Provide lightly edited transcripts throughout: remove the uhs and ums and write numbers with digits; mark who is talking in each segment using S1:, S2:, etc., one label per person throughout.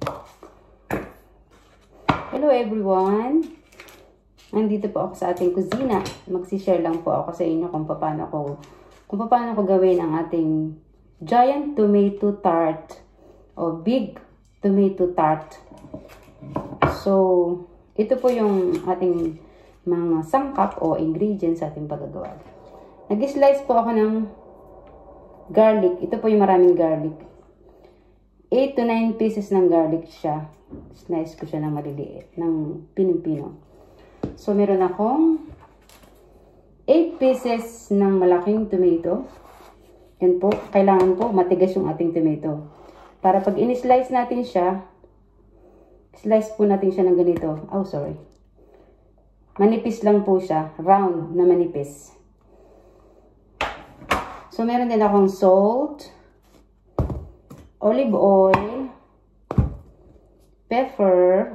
S1: Hello everyone! Nandito po ako sa ating kusina. Magsishare lang po ako sa inyo kung paano ko gawin ang ating giant tomato tart o big tomato tart. So, ito po yung ating mga sangkap o ingredients sa ating paggagawa. Nag-slice po ako ng garlic. Ito po yung maraming garlic. 8 to 9 pieces ng garlic siya. Slice ko siya ng maliliit, ng pinong-pino. So, meron akong 8 pieces ng malaking tomato. Yan po. Kailangan po matigas yung ating tomato. Para pag in-slice natin siya, slice po natin siya ng ganito. Oh, sorry. Manipis lang po siya. Round na manipis. So, meron din akong salt, olive oil, pepper,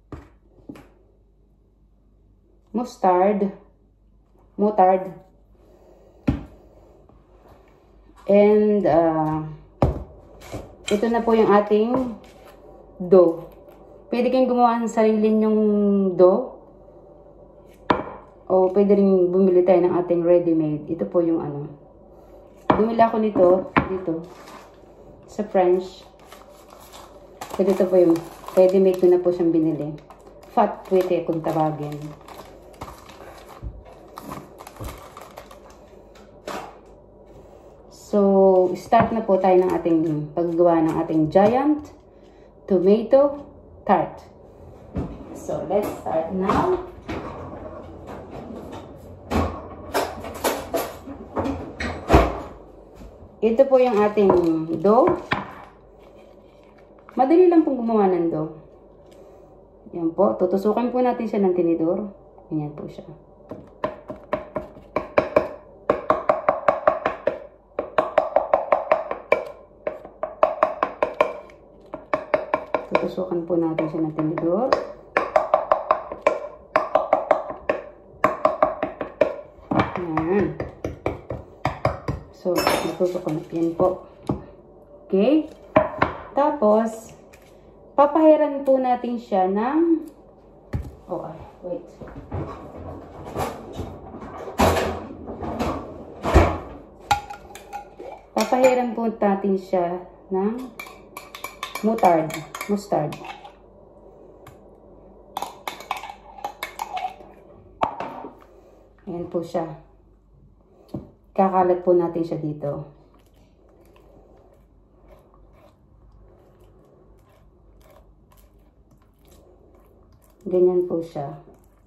S1: mustard, and ito na po yung ating dough. Pwede kayong gumawa ng sarili nyong dough o pwede rin bumili tayo ng ating ready-made. Ito po yung ano. Bumili ako nito dito sa French. So dito po yung ready-made ko na po siyang binili. Fat puwete kung tawagin. So, start na po tayo ng ating paggawa ng ating giant tomato tart. So, let's start now. Ito po yung ating dough. Madali lang pong gumawa ng dough. Yan po. Tutusukin po natin siya ng tinidor. Ganyan po siya. Tutusukan po natin siya ng tinidor. Yan. So, natutukan yan po. Okay. Tapos, papahiran po natin siya ng... Okay, wait. Papahiran po natin siya ng mustard. Ayan po siya. Kakalat po natin siya dito. Ganyan po siya.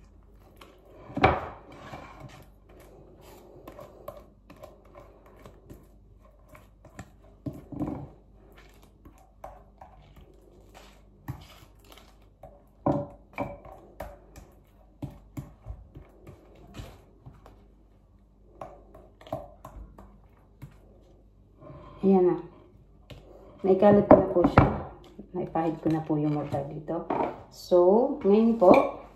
S1: Ayan na. Naikalat ko na po siya. Naipahid ko na po yung mortar dito. So, ngayon po,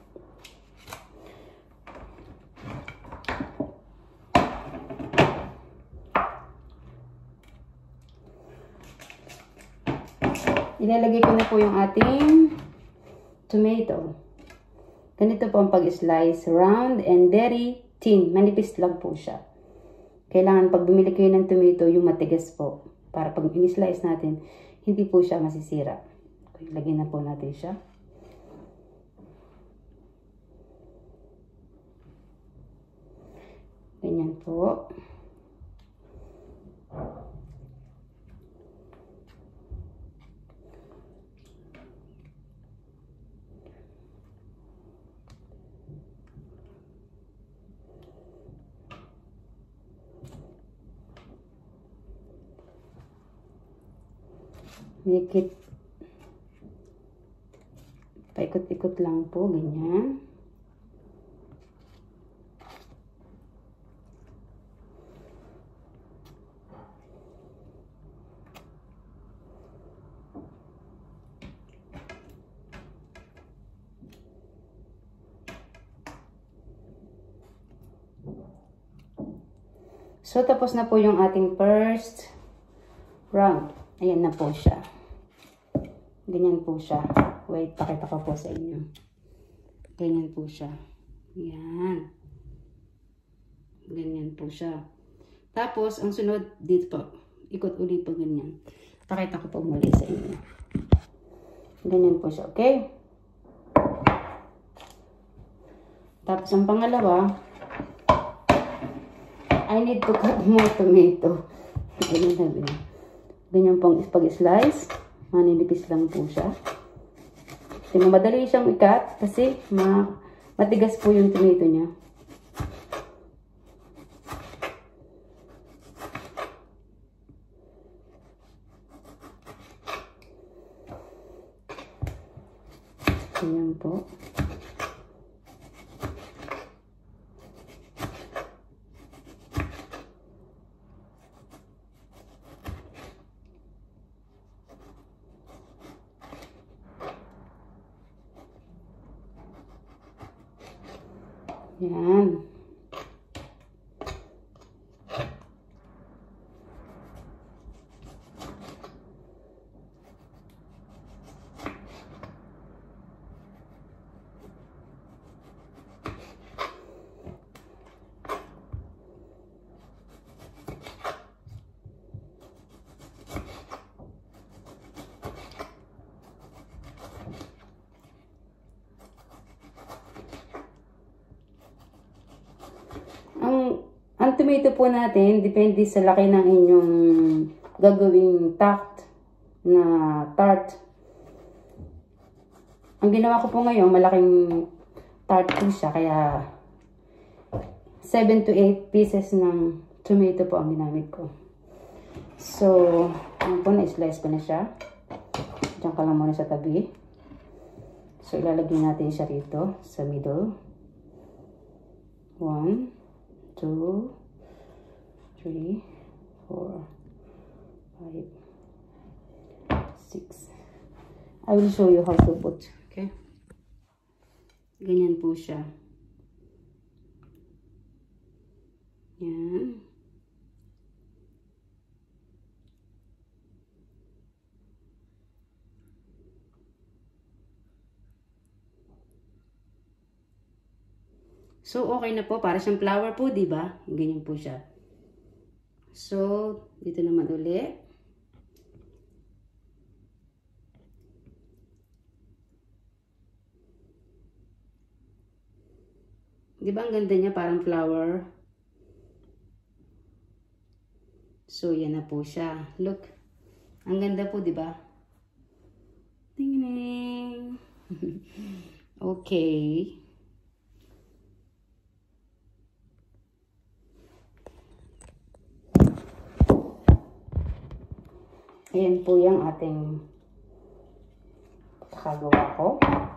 S1: ilalagay ko na po yung ating tomato. Ganito po ang pag-slice. Round and very thin. Manipis lang po siya. Kailangan pag bumili kayo ng tomato, yung matigas po. Para pag in-slice natin, hindi po siya masisira. Okay, lagyan na po natin siya. Ganyan po. Make it paikot-ikot lang po, ganyan. So, tapos na po yung ating first round. Ayan na po siya. Ganyan po siya. Wait, pakita ko po sa inyo. Ganyan po siya. Yan. Ganyan po siya. Tapos, ang sunod, dito po. Ikot ulit po ganyan. Pakita ko po muli sa inyo. Ganyan po siya, okay? Tapos, ang pangalawa, I need to cut more tomato. Ganyan sabi. Ganyan pong pag-slice. Maninipis lang po siya. Kasi madali siyang i-cut kasi matigas po yung tomato niya. Ganyan po. Yan. Ang tomato po natin, depende sa laki ng inyong gagawing tart. Ang ginawa ko po ngayon, malaking tart po siya, kaya 7 to 8 pieces ng tomato po ang ginamit ko. So, ano po, na-slice ko na siya. Diyan ka lang muna sa tabi. So, ilalagay natin siya rito sa middle. 1, 2, 3, 4, 5, 6. I will show you how to put. Okay? Ganyan po siya. Yan. So, okay na po. Para siyang flower po, diba? Ganyan po siya. So, dito naman ulit. Diba ang ganda niya? Parang flower. So, yan na po siya. Look. Ang ganda po, diba? Tingin. Okay. Ayan po yung ating kagawa ko.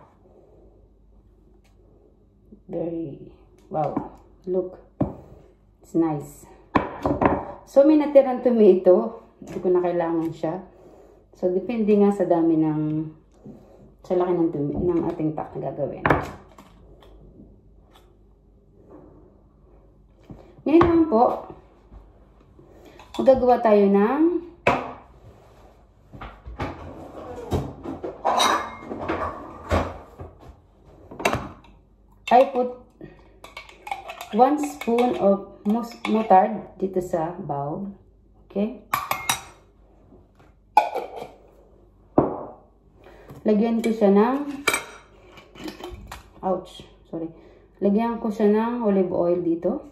S1: Very, wow. Look. It's nice. So, may natirang tomato. Hindi ko na kailangan siya. So, depende nga sa dami sa laki ng ating tart na gagawin. Ngayon naman po, magagawa tayo ng I put 1 spoon of mustard dito sa bowl. Okay? Lagyan ko siya ng Lagyan ko siya ng olive oil dito.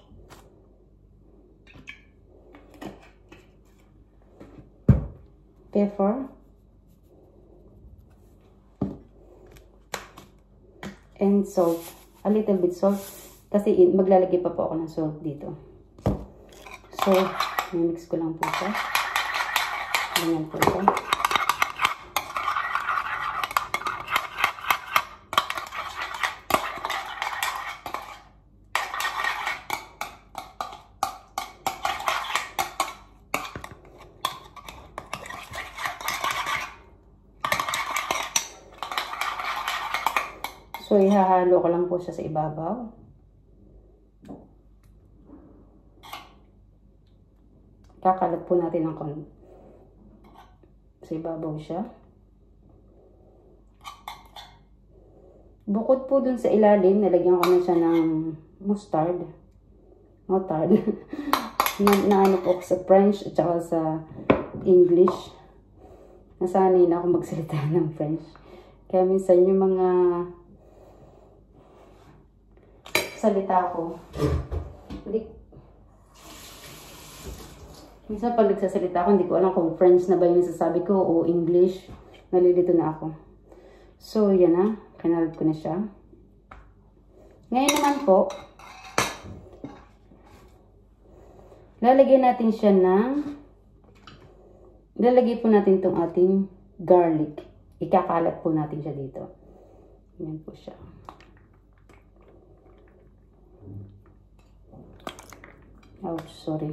S1: Pepper. And salt. A little bit salt. Kasi maglalagay pa po ako ng salt dito. So, mix ko lang po siya. Ganyan po siya. So, ihahalo ko lang po siya sa ibabaw. Kakalat po natin ng konti. Sa ibabaw siya. Bukod po dun sa ilalim, nalagyan ko na siya ng mustard. na ano po sa French at saka sa English. Nasanay na ako magsalita ng French. Kaya minsan yung mga salita ko, minsan pag nagsasalita ako, hindi ko alam kung French na ba yung nasasabi ko o English. Nalilito na ako. So, yan na. Kinalat ko na siya. Ngayon naman po, lalagyan natin siya lalagay po natin itong ating garlic. Ikakalat po natin siya dito. Yan po siya. Oh, sorry.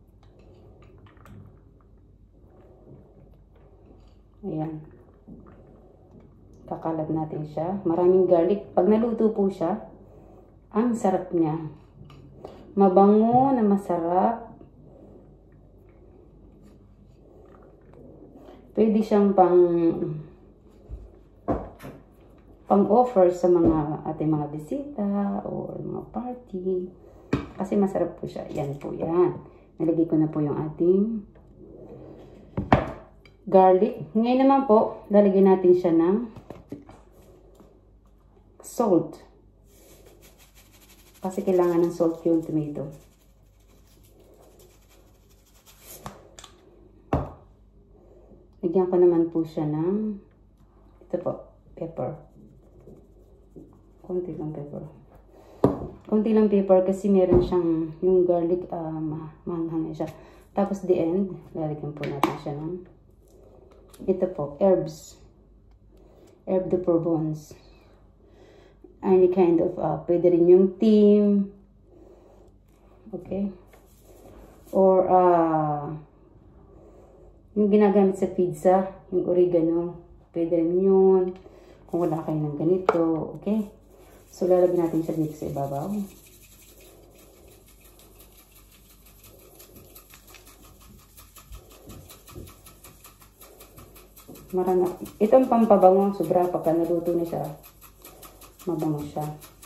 S1: Ayan. Kakalat natin siya. Maraming garlic. Pag naluto po siya, ang sarap niya. Mabango na masarap. Pwede siyang pang-offer sa mga ating mga bisita o mga party. Kasi masarap po siya. Yan po yan. Nalagay ko na po yung ating garlic. Ngayon naman po, lalagyan natin siya ng salt. Kasi kailangan ng salt yung tomato. Lagyan ko naman po siya ng ito po, pepper. Konti lang pepper. Konti lang pepper kasi meron siyang yung garlic, maanghang siya. Tapos the end, lalagyan po natin siya ng ito po, herbs. Herb de Provence. Any kind of, pwede rin yung thyme. Okay? Or, yung ginagamit sa pizza, yung oregano, pwede rin yun. Kung wala kayo ng ganito, okay? So, lalagyan natin siya dito sa ibabaw. Marami. Itong pampabango, sobra pagka naluto na siya, mabango siya.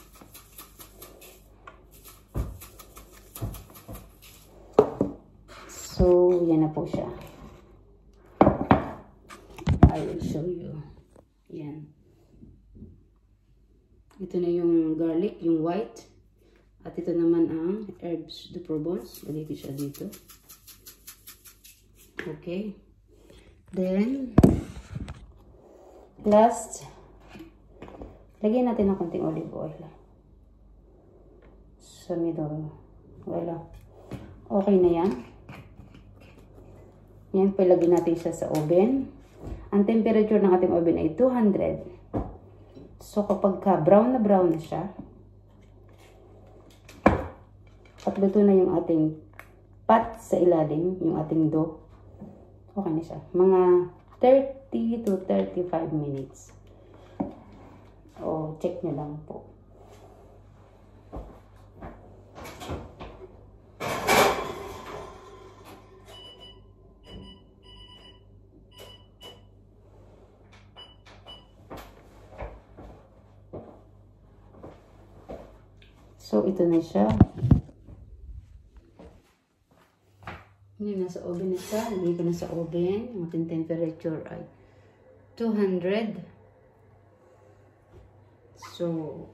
S1: So, yan na po siya. I will show you. Yan. Ito na yung garlic, yung white. At ito naman ang herbs de Provence. Lagay ko siya dito. Okay. Then, last, lagyan natin ng konting olive oil. Sa middle. Wala. Okay na yan. Yan, palagyan natin siya sa oven. Ang temperature ng ating oven ay 200. So, kapag brown na siya, at luto na yung ating pat sa ilalim, yung ating dough, okay na siya. Mga 30 to 35 minutes. O, check nyo lang po. So, ito na siya. Ngayon, nasa oven na siya. Lagay ko na sa oven. Ang ating temperature ay 200. So,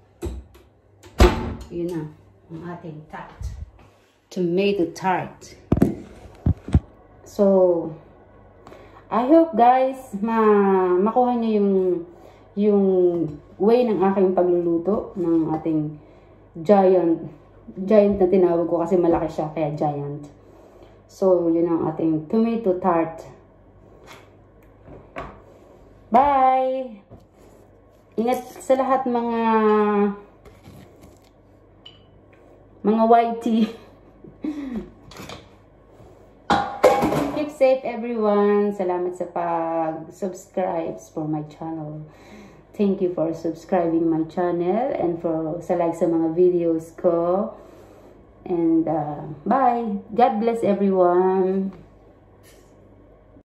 S1: yun na. Ang ating tart. Tomato tart. So, I hope guys, makuha niyo yung way ng aking pagluluto ng ating giant na tinawag ko kasi malaki siya, kaya giant. So, yun ang ating tomato tart. Bye! Ingat sa lahat mga YT. Keep safe everyone. Salamat sa pag-subscribe for my channel. Thank you for subscribing my channel and for sa like sa mga videos ko. And bye. God bless everyone.